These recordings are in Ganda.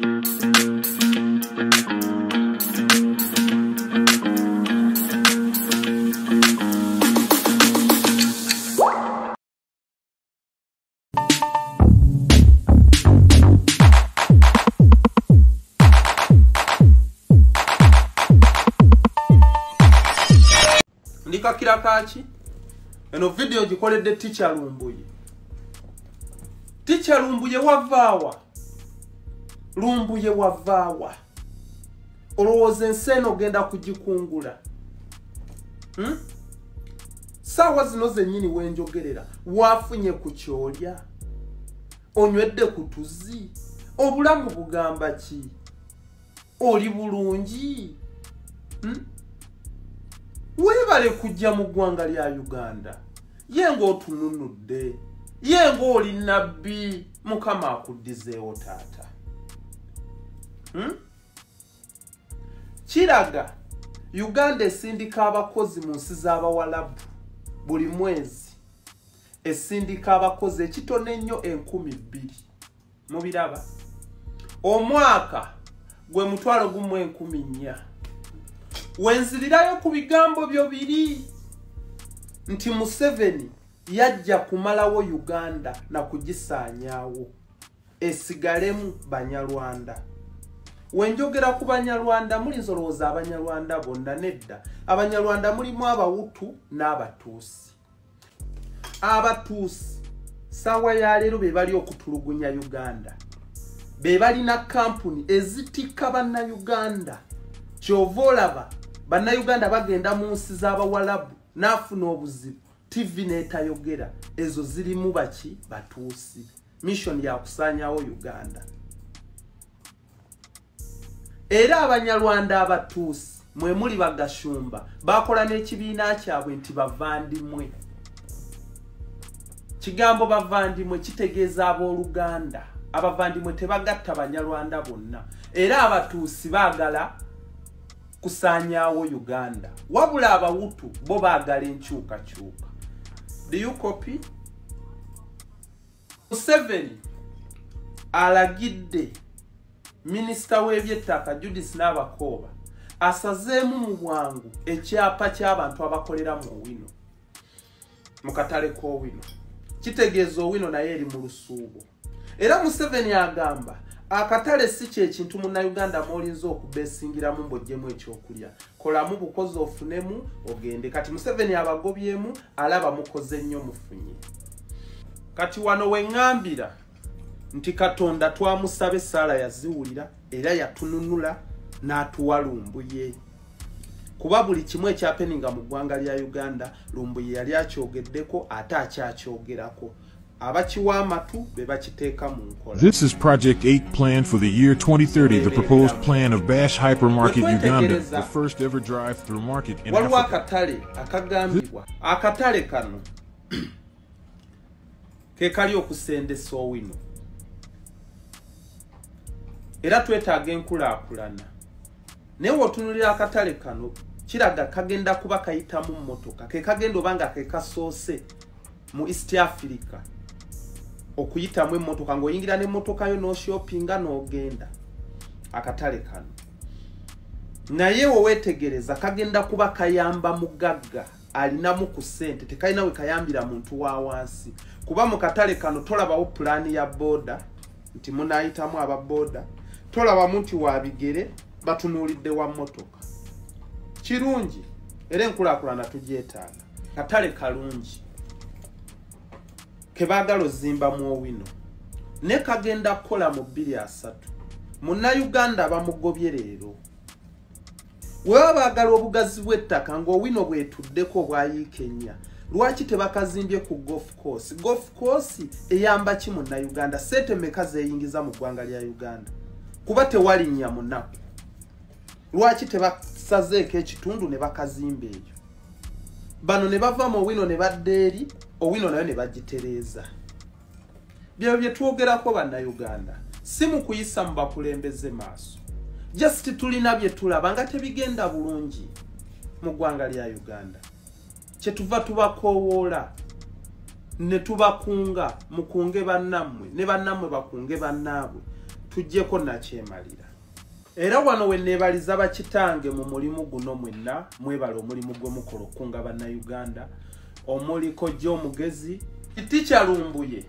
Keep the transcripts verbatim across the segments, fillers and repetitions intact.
Ndikakira kaki eno video gikoledde teacher Lumbuye. Teacher Lumbuye wavaawa. Lumbuye wavaawa. Olowooza enseno genda kugikungula. Hmm? Sawa zino zennyini wenjogerera. Wafunye ku kyolya. Onywedde ku tuzzi. Obulamu bugamba ki? Oli bulungi. Hmm? Webale kujja mu ggwanga lya Uganda. Yengo otununudde. Yengo oli nabbi. Mukama akuddizeewo taata. Hmm? Kiraga Uganda esindika abakozi mu nsi z'Abawalabu buli mwezi. Esindika abakozi ekitone ennyo enkumi bbiri. Mubiraba? Omwaka gwe mutwalo gumu enkumi nnya. Wenzirirayo ku bigambo byo biri nti Museveni yajja kumalawo Uganda na kugisaanyaawo esigalemu Banyarwanda. Wenjogera ku Banyarwanda muli nzolowooza Abanyarwanda bonna nedda. Abanyarwanda mulimu Abahutu n'Abatuusi. Abatuusi sawa ya leero be bali okutulugunya Uganda. Be balina kampuni ezitikka Bannayuganda. Kyova olaba Bannayuganda bagenda mu nsi z'Abawalabu n'afuna obuzibu. T V n'etayogera. Ezo zirimu baki Batuusi. Mission ya kusaanyaawo Uganda. Era Abanyarwanda Abatuusi mwe muli Bagashumba bakola n'ekibiina kyabwe nti bavandimwe. Kigambo bavandimwe kitegeeza abooluganda. Abavandimwe tebagatta Banyarwanda bonna. Era Abatuusi baagala kusaanyaawo Uganda. Wabula Abahutu bo baagala enkyukakyuka. Do you copy? Museveni alagidde Minisita w'ebyettaka Judith Nabakooba asazeemu mu bwangu ekyapa ky'abantu abakolera mu Owino. Mu katale k'Owino. Kitegeeza Owino naye eri mu lusuubo. Era Museveni agamba akatale si kye kintu Munnayuganda mw'olinza okubeesingiramu mbojjemu ekyokulya. Kolamu bukozi ofunemu ogende. Kati Museveni abagobyemu alaba mukoze nnyo mufunye. Kati wano we ŋŋambira nti Katonda twamusabe Saala yaziwulira era yatununula n'atuwa Lumbuye. Kuba buli kimu ekyapeninga mu ggwanga lya Uganda Lumbuye yali akyogeddeko ate akyakyogerako. This is Project eight plan for the year twenty thirty, the proposed plan of Bash Hypermarket Uganda, the first ever drive-through market in Africa. Akatale kano ke kali okusendesa Owino. Era twetaaga enkulaakulana. Naye otunulira akatale kano kiraga kagenda kuba kayitamu mmotoka. Ke kagenda obanga ke kasoose mu East Africa. Okuyitamu emmotoka ng'oyingira n'emmotoka yo no shoppinga n'ogenda akatale kano. Naye wewetegereza kagenda kuba kayamba mugagga alinamu ku ssente tekalina we kayambira muntu wa wansi. Kuba mu katale kano tolabawo pulaani ya boda nti munaayitamu aba boda. Tolaba muntu wa bigere batunuulidde wa mmotoka. Kirungi era enkulaakulana tugyetaaga. Katale kalungi. Kebagalo zimba mu Owino. Ne kagenda kola mu bbiri asatu. Munnayuganda bamugobye leero. Wewe bagala obugazi bw'ettaka ng'Owino bwetuddeko bwayiikenya. Lwaki tebakazimbye ku golf course? Golf course eyamba ki Munnayuganda? Sente mmeka zeeyingiza mu ggwanga lya Uganda? Kuba tewalinnya munaku. Lwaki tebasazeeko ekitundu ne bakazimba eyo? Bano ne bava mu Owino ne badda eri Owino nayo ne bagitereeza. Byo bye twogerako Bannayuganda si mu kuyisa mu bakulembeze maaso. Just tulina bye tulaba nga tebigenda bulungi mu ggwanga lya Uganda. Kye tuva tubakoowoola ne tubakunga mukunge bannammwe ne bannammwe bakunge bannaabwe. tujjeko nakyemalira. Era wano we neebaliza bakitange mu mulimu guno mwenna mwebala omulimu gwe mukola okunga bannayuganda omuliko gy'omugezi tikyalumbuye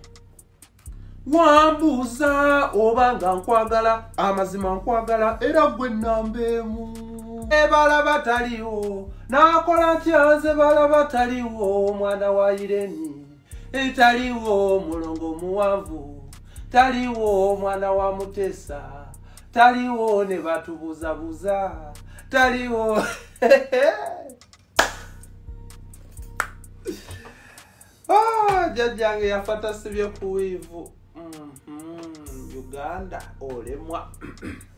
wambuuza oba nga nkwagala amazima nkwagala era gwe nambeemu ebala bataliwo nakola ntyanze bala bataliwo omwana wa Ireni etaliwo mulongo muwanvu taliwo omwana wa Mutesa taliwo ne batubuzabuza taliwo ah jajjange yafata sibye kuwivu mm -hmm. Uganda olemwa